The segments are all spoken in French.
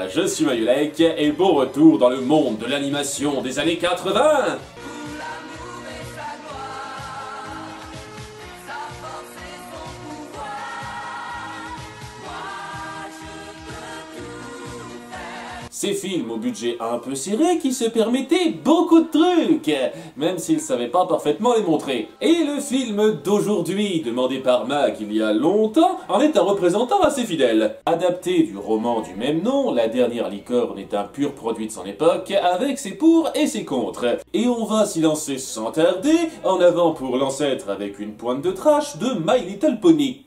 je suis Mayulek et bon retour dans le monde de l'animation des années 80. Ces films au budget un peu serré qui se permettaient beaucoup de trucs, même s'ils ne savaient pas parfaitement les montrer. Et le film d'aujourd'hui, demandé par Mac il y a longtemps, en est un représentant assez fidèle. Adapté du roman du même nom, La Dernière Licorne est un pur produit de son époque, avec ses pour et ses contre. Et on va s'y lancer sans tarder, en avant pour l'ancêtre avec une pointe de trash de My Little Pony.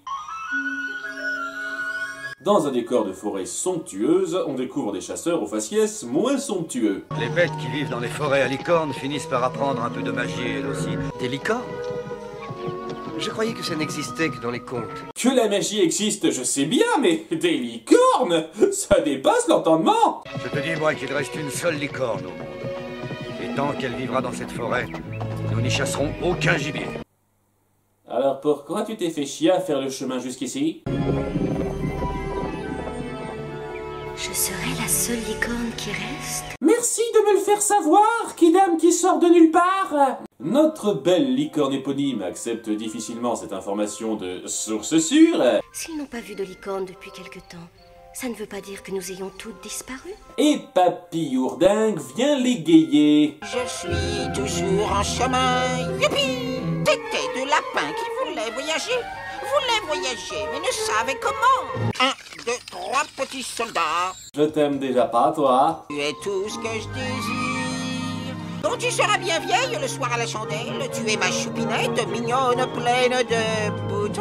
Dans un décor de forêt somptueuse, on découvre des chasseurs aux faciès moins somptueux. Les bêtes qui vivent dans les forêts à licornes finissent par apprendre un peu de magie, elles aussi. Des licornes? Je croyais que ça n'existait que dans les contes. Que la magie existe, je sais bien, mais des licornes, ça dépasse l'entendement. Je te dis, moi, qu'il reste une seule licorne au monde. Et tant qu'elle vivra dans cette forêt, nous n'y chasserons aucun gibier. Alors pourquoi tu t'es fait chier à faire le chemin jusqu'ici? Je serai la seule licorne qui reste. Merci de me le faire savoir, Kidam qui sort de nulle part. Notre belle licorne éponyme accepte difficilement cette information de source sûre. S'ils n'ont pas vu de licorne depuis quelque temps, ça ne veut pas dire que nous ayons toutes disparu. Et Papy Ourdingue vient l'égayer. Je suis toujours en chemin, youpi! C'était deux lapins qui voulaient voyager, mais ne savaient comment. 1, 2, 3 petits soldats. Je t'aime déjà pas, toi. Tu es tout ce que je désire. Quand tu seras bien vieille, le soir à la chandelle, tu es ma choupinette mignonne pleine de boutons.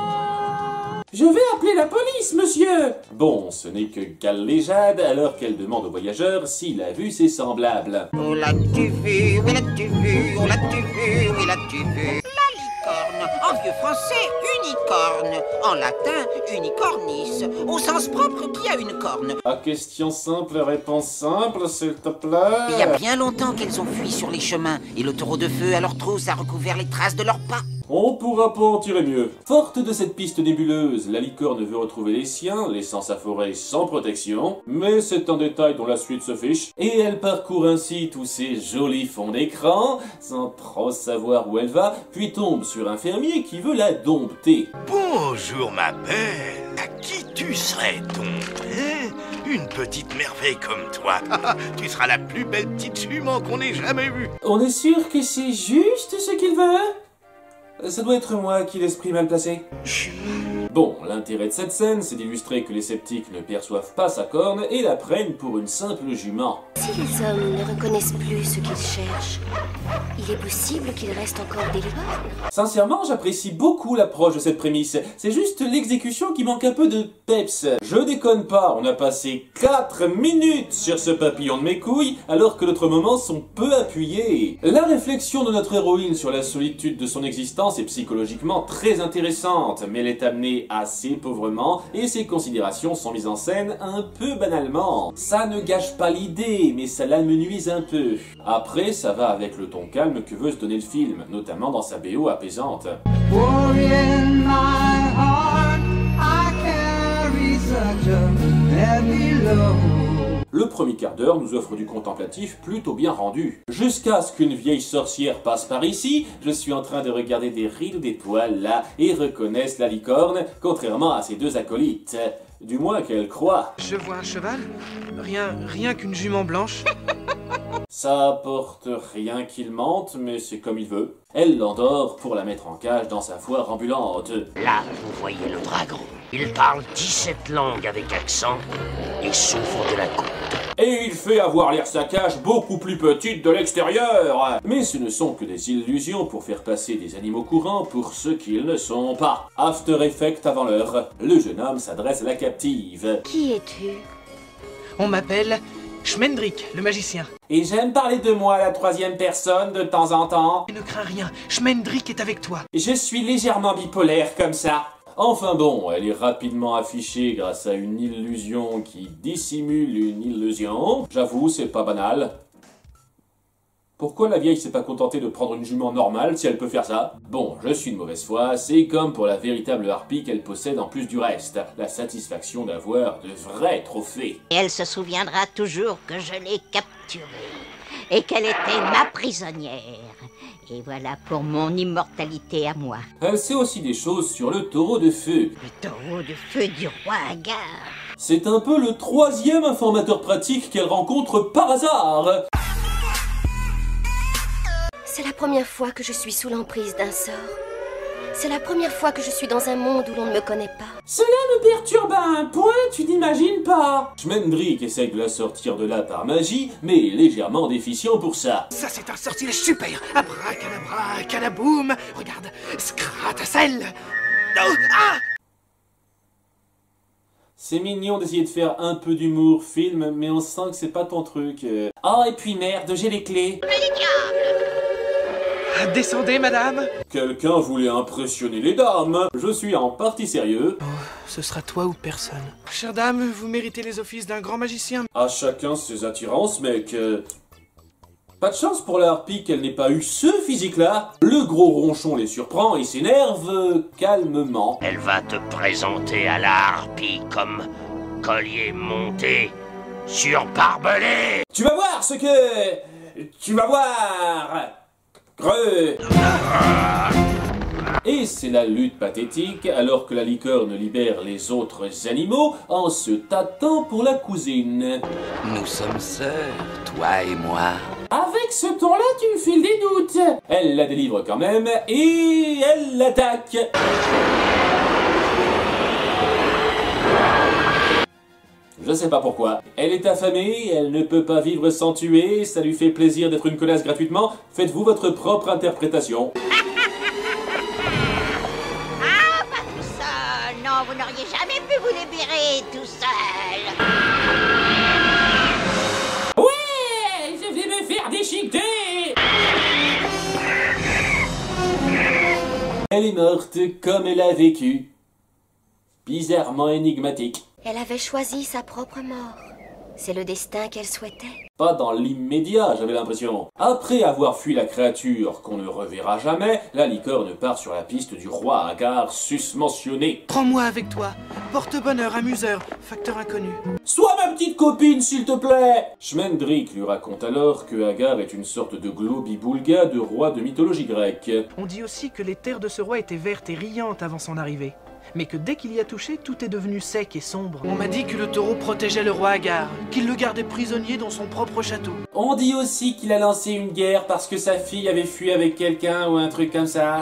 Je vais appeler la police, monsieur. Bon, ce n'est que galéjade alors qu'elle demande au voyageur s'il a vu ses semblables. Où l'as-tu vu? Où l'as-tu vu? Où l'as-tu vu? Où l'as-tu vu? En vieux français, unicorne. En latin, unicornis. Au sens propre, qui a une corne? À question simple, réponse simple, s'il te plaît. Il y a bien longtemps qu'elles ont fui sur les chemins, et le taureau de feu à leur trousse a recouvert les traces de leurs pas. On pourra pas en tirer mieux. Forte de cette piste nébuleuse, la licorne veut retrouver les siens, laissant sa forêt sans protection, mais c'est un détail dont la suite se fiche, et elle parcourt ainsi tous ces jolis fonds d'écran, sans trop savoir où elle va, puis tombe sur un fermier qui veut la dompter. Bonjour ma belle, à qui tu serais donc, hein? Une petite merveille comme toi, tu seras la plus belle petite jument qu'on ait jamais vue. On est sûr que c'est juste ce qu'il veut? Ça doit être moi qui l'esprit mal placé. Bon, l'intérêt de cette scène, c'est d'illustrer que les sceptiques ne perçoivent pas sa corne et la prennent pour une simple jument. Si les hommes ne reconnaissent plus ce qu'ils cherchent, il est possible qu'il reste encore des licornes. Sincèrement, j'apprécie beaucoup l'approche de cette prémisse. C'est juste l'exécution qui manque un peu de peps. Je déconne pas, on a passé 4 minutes sur ce papillon de mes couilles, alors que d'autres moments sont peu appuyés. La réflexion de notre héroïne sur la solitude de son existence est psychologiquement très intéressante, mais elle est amenée assez pauvrement et ses considérations sont mises en scène un peu banalement. Ça ne gâche pas l'idée, mais ça l'amenuise un peu. Après, ça va avec le ton calme que veut se donner le film, notamment dans sa BO apaisante. Le premier quart d'heure nous offre du contemplatif plutôt bien rendu. Jusqu'à ce qu'une vieille sorcière passe par ici, je suis en train de regarder des rides ou des poils là et reconnaisse la licorne, contrairement à ses deux acolytes. Du moins qu'elle croit. Je vois un cheval? Rien qu'une jument blanche. Ça apporte rien qu'il mente, mais c'est comme il veut. Elle l'endort pour la mettre en cage dans sa foire ambulante. Là, vous voyez le dragon. Il parle 17 langues avec accent et souffre de la goutte. Et il fait avoir l'air sa cage beaucoup plus petite de l'extérieur. Mais ce ne sont que des illusions pour faire passer des animaux courants pour ceux qu'ils ne sont pas. After Effect avant l'heure, le jeune homme s'adresse à la captive. Qui es-tu? On m'appelle Schmendrick, le magicien. Et j'aime parler de moi à la troisième personne de temps en temps. Ne crains rien, Schmendrick est avec toi. Je suis légèrement bipolaire comme ça. Enfin bon, elle est rapidement affichée grâce à une illusion qui dissimule une illusion. J'avoue, c'est pas banal. Pourquoi la vieille s'est pas contentée de prendre une jument normale si elle peut faire ça? Bon, je suis de mauvaise foi, c'est comme pour la véritable harpie qu'elle possède en plus du reste, la satisfaction d'avoir de vrais trophées. Et elle se souviendra toujours que je l'ai capturée et qu'elle était ma prisonnière. Et voilà pour mon immortalité à moi. Elle sait aussi des choses sur le taureau de feu. Le taureau de feu du roi Agar. C'est un peu le 3e informateur pratique qu'elle rencontre par hasard. C'est la première fois que je suis sous l'emprise d'un sort. C'est la première fois que je suis dans un monde où l'on ne me connaît pas. Cela me perturbe à un point, tu n'imagines pas. Schmendrick essaye de la sortir de là par magie, mais est légèrement déficient pour ça. Ça, c'est un sortilège super. Abracadabra, calaboum. Regarde, Scratacel. Oh, ah! C'est mignon d'essayer de faire un peu d'humour film, mais on sent que c'est pas ton truc. Oh, et puis merde, j'ai les clés. Descendez, madame. Quelqu'un voulait impressionner les dames. Je suis en partie sérieux. Oh, ce sera toi ou personne. Chère dame, vous méritez les offices d'un grand magicien. À chacun ses attirances, mec. Pas de chance pour la harpie qu'elle n'ait pas eu ce physique-là. Le gros ronchon les surprend et s'énerve calmement. Elle va te présenter à la harpie comme collier monté sur barbelé. Tu vas voir ce que... Tu vas voir... Creux. Et c'est la lutte pathétique alors que la licorne libère les autres animaux en se tâtant pour la cousine. Nous sommes sœurs, toi et moi. Avec ce ton-là, tu me files des doutes. Elle la délivre quand même et elle l'attaque. Je sais pas pourquoi. Elle est affamée, elle ne peut pas vivre sans tuer, ça lui fait plaisir d'être une connasse gratuitement. Faites-vous votre propre interprétation. Ah, pas tout seul. Non, vous n'auriez jamais pu vous libérer tout seul. Ouais, je vais me faire déchiqueter. Elle est morte comme elle a vécu. Bizarrement énigmatique. Elle avait choisi sa propre mort. C'est le destin qu'elle souhaitait. Pas dans l'immédiat, j'avais l'impression. Après avoir fui la créature qu'on ne reverra jamais, la licorne part sur la piste du roi Agar susmentionné. Prends-moi avec toi. Porte-bonheur, amuseur, facteur inconnu. Sois ma petite copine, s'il te plaît. Schmendrick lui raconte alors que Agar est une sorte de globi-boulga de roi de mythologie grecque. On dit aussi que les terres de ce roi étaient vertes et riantes avant son arrivée. Mais que dès qu'il y a touché, tout est devenu sec et sombre. On m'a dit que le taureau protégeait le roi Agar, qu'il le gardait prisonnier dans son propre château. On dit aussi qu'il a lancé une guerre parce que sa fille avait fui avec quelqu'un ou un truc comme ça.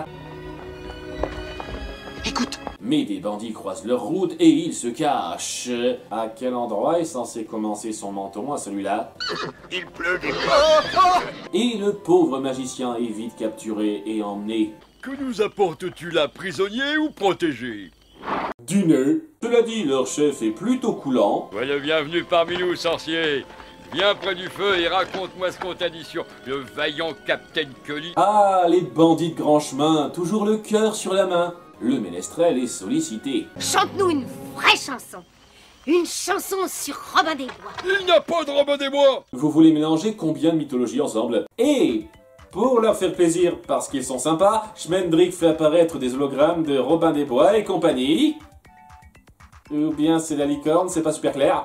Écoute. Mais des bandits croisent leur route et ils se cachent. À quel endroit est censé commencer son menton à celui-là? Il pleut des corps. Et le pauvre magicien est vite capturé et emmené. Que nous apportes-tu là, prisonnier ou protégé? Dîner. Cela dit, leur chef est plutôt coulant. Soyez le bienvenu parmi nous, sorcier. Viens près du feu et raconte-moi ce qu'on t'a dit sur le vaillant Captain Cully. Ah, les bandits de grand chemin, toujours le cœur sur la main. Le ménestrel est sollicité. Chante-nous une vraie chanson. Une chanson sur Robin des Bois. Il n'y a pas de Robin des Bois. Vous voulez mélanger combien de mythologies ensemble? Et pour leur faire plaisir, parce qu'ils sont sympas, Schmendrick fait apparaître des hologrammes de Robin des Bois et compagnie. Ou bien c'est la licorne, c'est pas super clair.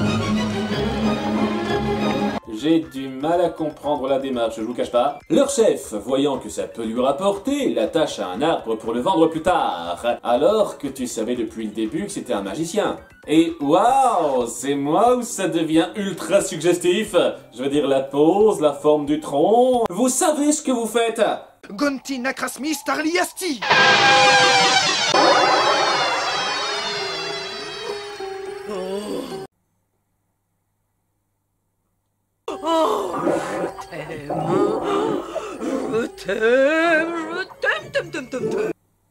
J'ai du mal à comprendre la démarche, je vous cache pas. Leur chef, voyant que ça peut lui rapporter, l'attache à un arbre pour le vendre plus tard. Alors que tu savais depuis le début que c'était un magicien. Et waouh, c'est moi où ça devient ultra suggestif. Je veux dire la pose, la forme du tronc. Vous savez ce que vous faites. Gonti Nakrasmi Starliasti. Oh, je t'aime, t'aime.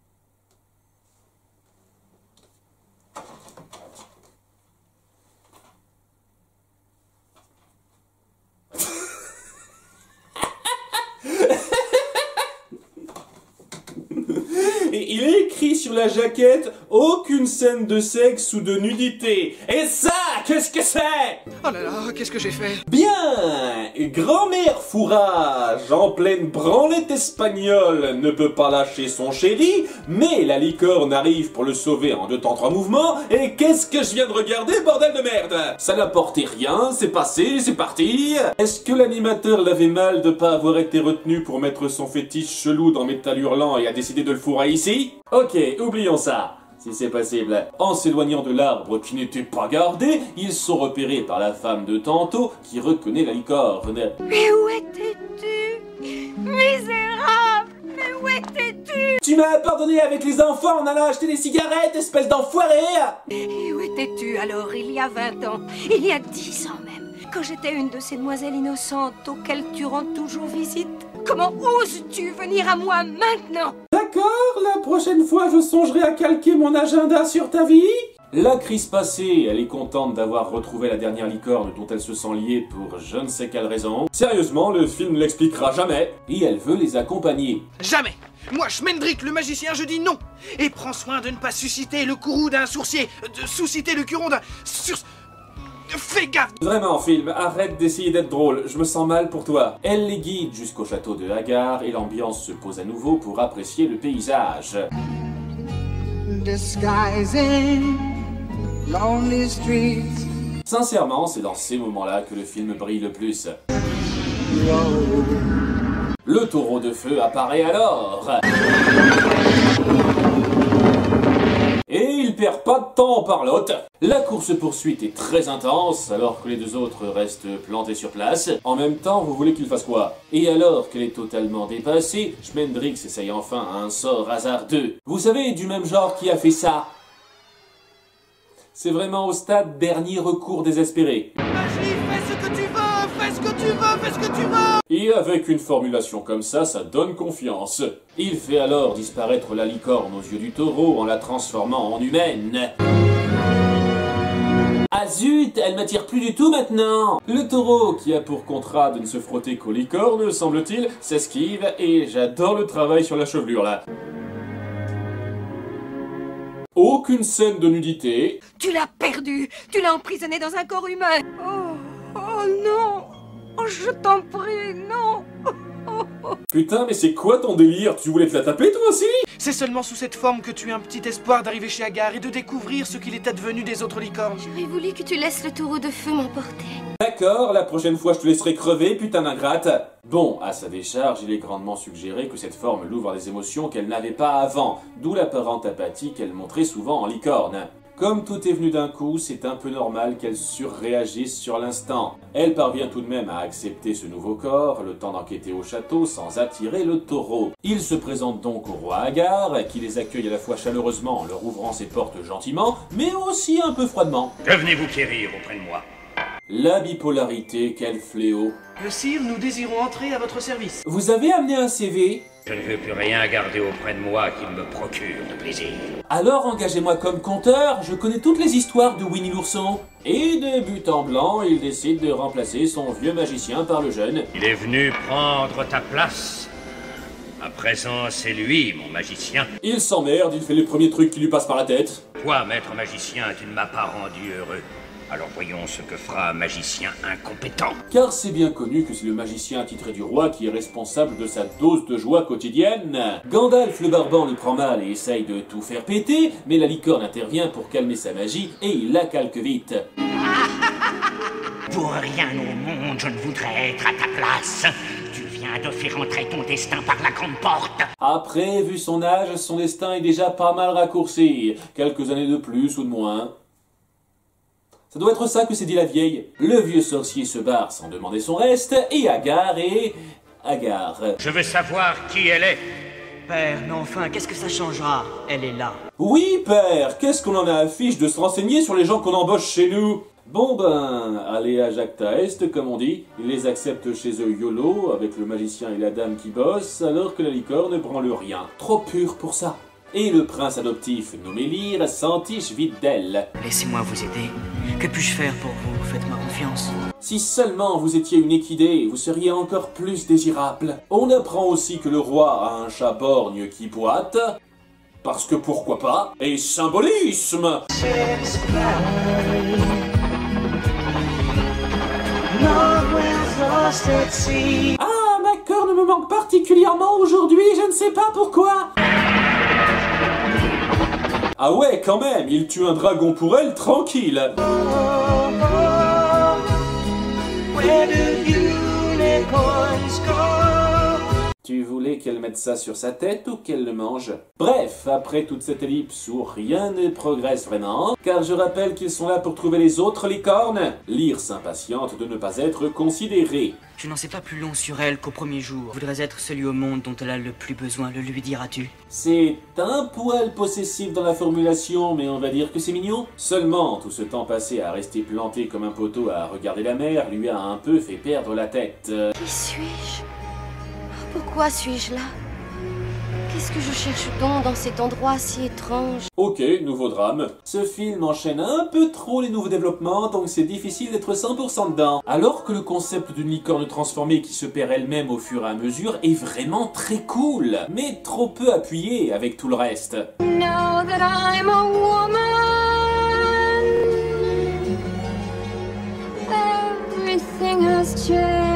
Et il est écrit sur la jaquette « Aucune scène de sexe ou de nudité ». Et ça, Qu'est-ce que c'est? Oh là là, qu'est-ce que j'ai fait? Bien! Grand-mère fourrage, en pleine branlette espagnole, ne peut pas lâcher son chéri, mais la licorne arrive pour le sauver en 2 temps 3 mouvements, et qu'est-ce que je viens de regarder, bordel de merde? Ça n'apportait rien, c'est passé, c'est parti. Est-ce que l'animateur l'avait mal de pas avoir été retenu pour mettre son fétiche chelou dans Métal Hurlant et a décidé de le fourrer ici? Ok, oublions ça. Si c'est possible. En s'éloignant de l'arbre qui n'était pas gardé, ils sont repérés par la femme de tantôt qui reconnaît la licorne. Mais où étais-tu? Misérable! Mais où étais-tu? Tu m'as abandonné avec les enfants en allant acheter des cigarettes, espèce d'enfoiré! Et où étais-tu alors il y a 20 ans? Il y a 10 ans même, quand j'étais une de ces demoiselles innocentes auxquelles tu rends toujours visite? Comment oses-tu venir à moi maintenant? D'accord, la prochaine fois je songerai à calquer mon agenda sur ta vie. La crise passée, elle est contente d'avoir retrouvé la dernière licorne dont elle se sent liée pour je ne sais quelle raison. Sérieusement, le film ne l'expliquera jamais. Et elle veut les accompagner. Jamais! Moi, Schmendrick, le magicien, je dis non! Et prends soin de ne pas susciter le courroux d'un sourcier, de susciter le curon d'un... Fais gaffe! Vraiment, film, arrête d'essayer d'être drôle, je me sens mal pour toi. Elle les guide jusqu'au château de Hagar et l'ambiance se pose à nouveau pour apprécier le paysage. Sincèrement, c'est dans ces moments-là que le film brille le plus. Le taureau de feu apparaît alors. Et il perd pas de temps en parlotte. La course-poursuite est très intense, alors que les 2 autres restent plantés sur place. En même temps, vous voulez qu'il fasse quoi? Et alors qu'elle est totalement dépassée, Schmendrick essaye enfin un sort hasardeux. Vous savez, du même genre qui a fait ça? C'est vraiment au stade dernier recours désespéré. Magie, fais ce que tu veux, fais ce que tu veux, fais ce que tu veux! Et avec une formulation comme ça donne confiance. Il fait alors disparaître la licorne aux yeux du taureau en la transformant en humaine. Ah zut, elle m'attire plus du tout maintenant. Le taureau, qui a pour contrat de ne se frotter qu'aux licornes, semble-t-il, s'esquive et j'adore le travail sur la chevelure là. Aucune scène de nudité. Tu l'as perdu! Tu l'as emprisonné dans un corps humain! Oh non! Oh, je t'en prie, non! Putain, mais c'est quoi ton délire? Tu voulais te la taper toi aussi? C'est seulement sous cette forme que tu as un petit espoir d'arriver chez Hagar et de découvrir ce qu'il est advenu des autres licornes. J'aurais voulu que tu laisses le taureau de feu m'emporter. D'accord, la prochaine fois je te laisserai crever, putain d'ingrate. Bon, à sa décharge, il est grandement suggéré que cette forme l'ouvre des émotions qu'elle n'avait pas avant, d'où l'apparente apathie qu'elle montrait souvent en licorne. Comme tout est venu d'un coup, c'est un peu normal qu'elle surréagisse sur l'instant. Elle parvient tout de même à accepter ce nouveau corps, le temps d'enquêter au château sans attirer le taureau. Il se présente donc au roi Hagar, qui les accueille à la fois chaleureusement en leur ouvrant ses portes gentiment, mais aussi un peu froidement. Que venez-vous quérir auprès de moi? La bipolarité, quel fléau. Le sire, nous désirons entrer à votre service. Vous avez amené un CV? Je ne veux plus rien garder auprès de moi qui me procure de plaisir. Alors engagez-moi comme conteur, je connais toutes les histoires de Winnie l'ourson. Et de but en blanc, il décide de remplacer son vieux magicien par le jeune. Il est venu prendre ta place. À présent, c'est lui, mon magicien. Il s'emmerde, il fait les premiers trucs qui lui passent par la tête. Toi, maître magicien, tu ne m'as pas rendu heureux. Alors voyons ce que fera un magicien incompétent. Car c'est bien connu que c'est le magicien attitré du roi qui est responsable de sa dose de joie quotidienne. Gandalf le barbant lui prend mal et essaye de tout faire péter, mais la licorne intervient pour calmer sa magie et il la calque vite. Pour rien au monde, je ne voudrais être à ta place. Tu viens de faire entrer ton destin par la grande porte. Après, vu son âge, son destin est déjà pas mal raccourci. Quelques années de plus ou de moins. Ça doit être ça que s'est dit la vieille. Le vieux sorcier se barre sans demander son reste, et Hagar est... Hagar. Je veux savoir qui elle est. Père, mais enfin, qu'est-ce que ça changera? Elle est là. Oui, père, qu'est-ce qu'on en a à fiche de se renseigner sur les gens qu'on embauche chez nous? Bon ben, allez à Jacta Est, comme on dit. Ils les acceptent chez eux YOLO, avec le magicien et la dame qui bossent, alors que la licorne ne branle rien. Trop pur pour ça. Et le prince adoptif nommé Lyre s'entiche vite d'elle. Laissez-moi vous aider. Que puis-je faire pour vous? Faites-moi confiance. Si seulement vous étiez une équidée, vous seriez encore plus désirable. On apprend aussi que le roi a un chat borgne qui boite. Parce que pourquoi pas? Et symbolisme! Ah, ma corne me manque particulièrement aujourd'hui, je ne sais pas pourquoi. Ah ouais, quand même, il tue un dragon pour elle, tranquille. Tu voulais qu'elle mette ça sur sa tête ou qu'elle le mange? Bref, après toute cette ellipse où rien ne progresse vraiment, car je rappelle qu'ils sont là pour trouver les autres licornes, Lyre s'impatiente de ne pas être considérée. Je n'en sais pas plus long sur elle qu'au premier jour. Je voudrais être celui au monde dont elle a le plus besoin, le lui diras-tu? C'est un poil possessif dans la formulation, mais on va dire que c'est mignon. Seulement, tout ce temps passé à rester planté comme un poteau à regarder la mer lui a un peu fait perdre la tête. Qui suis-je? Pourquoi suis-je là? Qu'est-ce que je cherche donc dans cet endroit si étrange? Ok, nouveau drame. Ce film enchaîne un peu trop les nouveaux développements, donc c'est difficile d'être 100% dedans. Alors que le concept d'une licorne transformée qui se perd elle-même au fur et à mesure est vraiment très cool, mais trop peu appuyé avec tout le reste. Now that I'm a woman, everything has changed.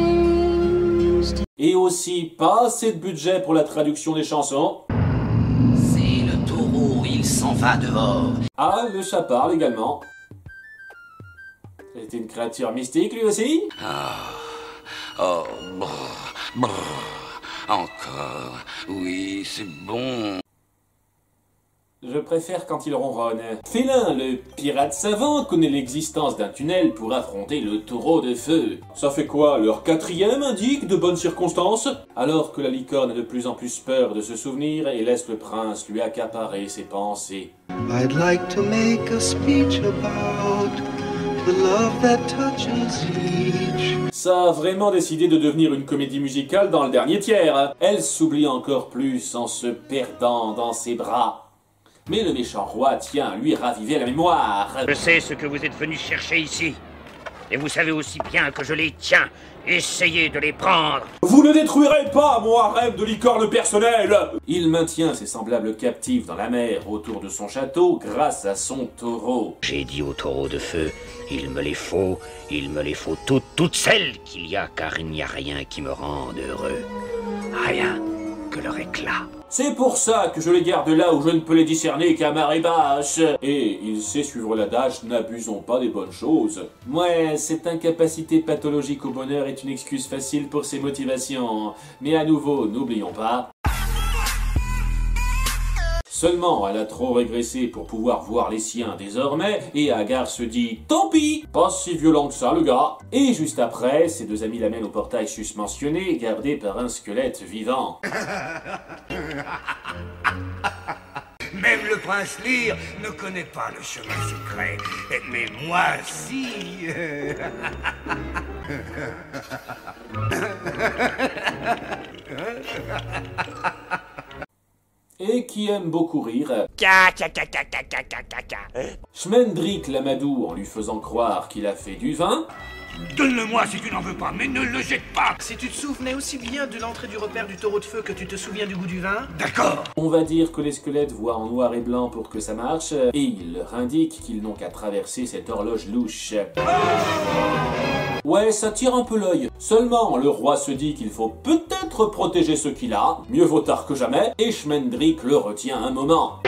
Et aussi pas assez de budget pour la traduction des chansons. C'est le taureau, il s'en va dehors. Ah, le chat parle également. C'est une créature mystique lui aussi? Oh, brr, brr. Encore. Oui, c'est bon. Je préfère quand il ronronne. Félin, le pirate savant, connaît l'existence d'un tunnel pour affronter le taureau de feu. Ça fait quoi, leur 4e indique de bonnes circonstances? Alors que la licorne a de plus en plus peur de se souvenir et laisse le prince lui accaparer ses pensées. I'd like to make a speech about the love that touches each. Ça a vraiment décidé de devenir une comédie musicale dans le dernier tiers. Elle s'oublie encore plus en se perdant dans ses bras. Mais le méchant roi tient à lui raviver la mémoire. Je sais ce que vous êtes venu chercher ici. Et vous savez aussi bien que je les tiens. Essayez de les prendre. Vous ne détruirez pas mon harem de licorne personnelle. Il maintient ses semblables captifs dans la mer autour de son château grâce à son taureau. J'ai dit au taureau de feu, il me les faut toutes celles qu'il y a, car il n'y a rien qui me rende heureux. Rien que leur éclat. C'est pour ça que je les garde là où je ne peux les discerner qu'à marée basse. Et il sait suivre l'adage, n'abusons pas des bonnes choses. Ouais, cette incapacité pathologique au bonheur est une excuse facile pour ses motivations. Mais à nouveau, n'oublions pas... Seulement, elle a trop régressé pour pouvoir voir les siens désormais, et Agar se dit « Tant pis, pas si violent que ça, le gars !» Et juste après, ses deux amis l'amènent au portail susmentionné, gardé par un squelette vivant. Même le prince Lyre ne connaît pas le chemin secret. Mais moi, si. Et qui aime beaucoup rire. Schmendrick l'amadoue en lui faisant croire qu'il a fait du vin. Donne-le-moi si tu n'en veux pas, mais ne le jette pas. Si tu te souvenais aussi bien de l'entrée du repère du taureau de feu que tu te souviens du goût du vin. D'accord. On va dire que les squelettes voient en noir et blanc pour que ça marche, et il leur indique qu'ils n'ont qu'à traverser cette horloge louche. Ouais, ça tire un peu l'œil. Seulement, le roi se dit qu'il faut peut-être protéger ce qu'il a, mieux vaut tard que jamais, et Schmendrick le retient un moment.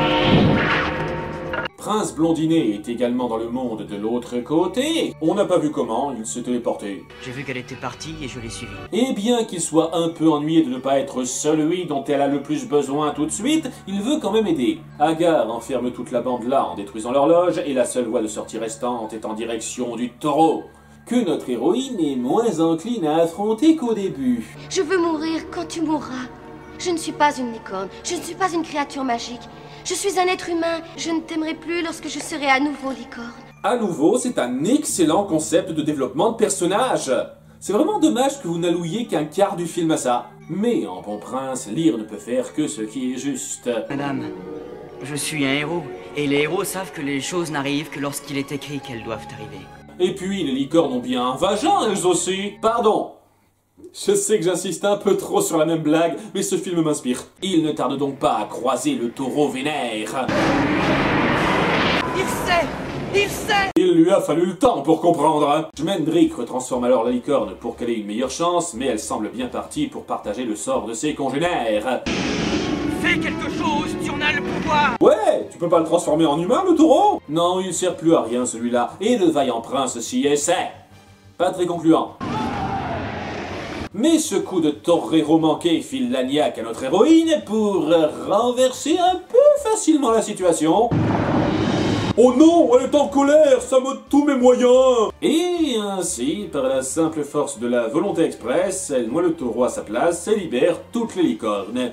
Prince Blondinet est également dans le monde de l'autre côté. On n'a pas vu comment, il s'est téléporté. J'ai vu qu'elle était partie et je l'ai suivie. Et bien qu'il soit un peu ennuyé de ne pas être celui dont elle a le plus besoin tout de suite, il veut quand même aider. Agar enferme toute la bande là en détruisant l'horloge, et la seule voie de sortie restante est en direction du taureau, que notre héroïne est moins encline à affronter qu'au début. Je veux mourir quand tu mourras. Je ne suis pas une licorne, je ne suis pas une créature magique. Je suis un être humain, je ne t'aimerai plus lorsque je serai à nouveau licorne. À nouveau, c'est un excellent concept de développement de personnage. C'est vraiment dommage que vous n'allouiez qu'un quart du film à ça. Mais en bon prince, Lyre ne peut faire que ce qui est juste. Madame, je suis un héros, et les héros savent que les choses n'arrivent que lorsqu'il est écrit qu'elles doivent arriver. Et puis, les licornes ont bien un vagin, elles aussi. Pardon. Je sais que j'insiste un peu trop sur la même blague, mais ce film m'inspire. Il ne tarde donc pas à croiser le taureau vénère. Il sait! Il sait! Il lui a fallu le temps pour comprendre, hein. Schmendrick retransforme alors la licorne pour qu'elle ait une meilleure chance, mais elle semble bien partie pour partager le sort de ses congénères. Fais quelque chose, tu en as le pouvoir! Ouais, tu peux pas le transformer en humain, le taureau? Non, il sert plus à rien celui-là, et le vaillant prince s'y essaie. Pas très concluant. Mais ce coup de torero manqué file l'agnac à notre héroïne pour renverser un peu facilement la situation. Oh non, elle est en colère, ça m'ôte tous mes moyens! Et ainsi, par la simple force de la volonté express, elle noie le taureau à sa place et libère toutes les licornes.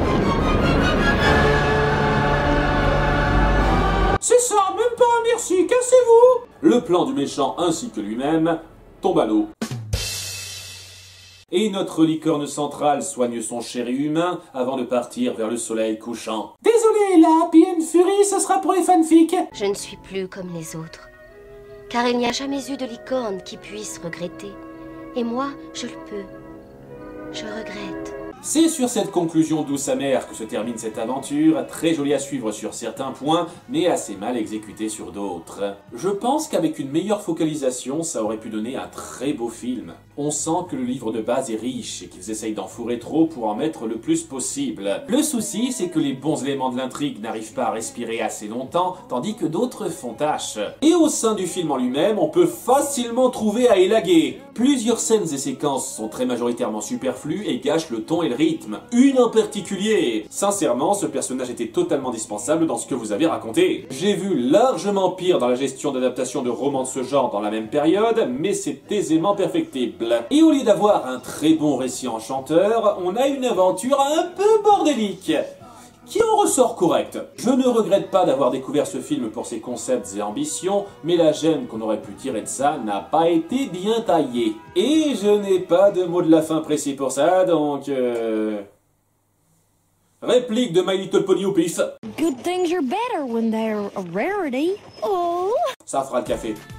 C'est ça, même pas un merci, cassez-vous! Le plan du méchant ainsi que lui-même tombe à l'eau. Et notre licorne centrale soigne son chéri humain avant de partir vers le soleil couchant. Désolé, la Happy End Fury, ce sera pour les fanfics. Je ne suis plus comme les autres, car il n'y a jamais eu de licorne qui puisse regretter. Et moi, je le peux. Je regrette. C'est sur cette conclusion douce amère que se termine cette aventure, très jolie à suivre sur certains points, mais assez mal exécutée sur d'autres. Je pense qu'avec une meilleure focalisation, ça aurait pu donner un très beau film. On sent que le livre de base est riche et qu'ils essayent d'en fourrer trop pour en mettre le plus possible. Le souci, c'est que les bons éléments de l'intrigue n'arrivent pas à respirer assez longtemps, tandis que d'autres font tâche. Et au sein du film en lui-même, on peut facilement trouver à élaguer. Plusieurs scènes et séquences sont très majoritairement superflues et gâchent le ton et le rythme. Une en particulier. Sincèrement, ce personnage était totalement dispensable dans ce que vous avez raconté. J'ai vu largement pire dans la gestion d'adaptation de romans de ce genre dans la même période, mais c'est aisément perfectible. Et au lieu d'avoir un très bon récit enchanteur, on a une aventure un peu bordélique, qui en ressort correcte. Je ne regrette pas d'avoir découvert ce film pour ses concepts et ambitions, mais la gemme qu'on aurait pu tirer de ça n'a pas été bien taillée. Et je n'ai pas de mot de la fin précis pour ça, donc... Réplique de My Little Pony au pif. Good things are better when they're a rarity. Oh. Ça fera le café.